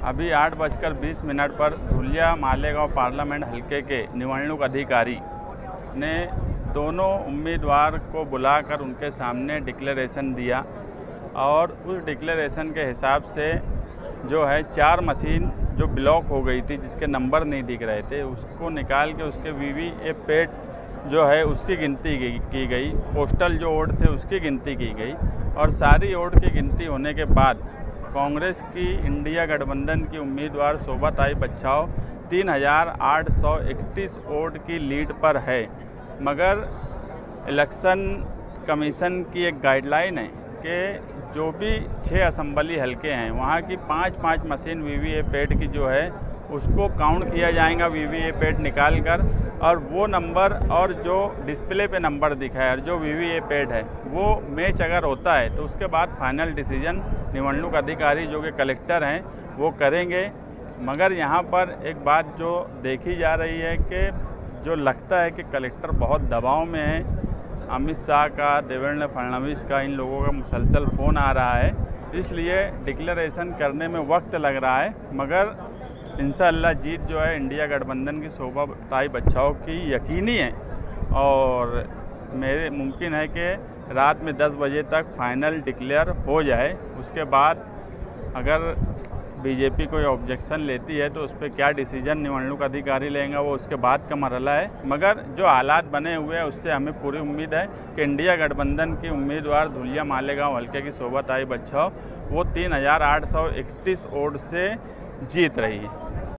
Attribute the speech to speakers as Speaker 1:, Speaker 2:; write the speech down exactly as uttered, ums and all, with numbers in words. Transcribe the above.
Speaker 1: अभी आठ बजकर बीस मिनट पर धुलिया मालेगांव पार्लियामेंट हलके के निवडणूक अधिकारी ने दोनों उम्मीदवार को बुलाकर उनके सामने डिक्लेरेशन दिया और उस डिक्लेरेशन के हिसाब से जो है चार मशीन जो ब्लॉक हो गई थी, जिसके नंबर नहीं दिख रहे थे, उसको निकाल के उसके वीवीपैट जो है उसकी गिनती की गई। पोस्टल जो वोट थे उसकी गिनती की गई और सारी वोट की गिनती होने के बाद कांग्रेस की इंडिया गठबंधन की उम्मीदवार शोभाताई बच्छाव तीन हज़ार आठ सौ इकतीस वोट की लीड पर है। मगर इलेक्शन कमीशन की एक गाइडलाइन है कि जो भी छः असम्बली हलके हैं वहाँ की पाँच पाँच मशीन वीवीपैट की जो है उसको काउंट किया जाएगा वीवीपैट निकाल कर, और वो नंबर और जो डिस्प्ले पे नंबर दिखा है और जो वीवीपैट है वो मैच अगर होता है तो उसके बाद फाइनल डिसीजन निवडणूक अधिकारी जो कि कलेक्टर हैं वो करेंगे। मगर यहाँ पर एक बात जो देखी जा रही है कि जो लगता है कि कलेक्टर बहुत दबाव में है, अमित शाह का, देवेंद्र फडणवीस का, इन लोगों का मुसलसल फ़ोन आ रहा है, इसलिए डिक्लेरेशन करने में वक्त लग रहा है। मगर इंशाअल्लाह जीत जो है इंडिया गठबंधन की शोभाताई बच्छाव की यकीनी है और मेरे मुमकिन है कि रात में दस बजे तक फाइनल डिक्लेयर हो जाए। उसके बाद अगर बीजेपी कोई ऑब्जेक्शन लेती है तो उस पर क्या डिसीजन निवडणूक अधिकारी लेंगे वो उसके बाद का मरहला है। मगर जो हालात बने हुए हैं उससे हमें पूरी उम्मीद है कि इंडिया गठबंधन की उम्मीदवार धुलिया मालेगांव हल्के की शोभाताई बच्छाव वो तीन हज़ार आठ सौ इकतीस वोट से जीत रही है।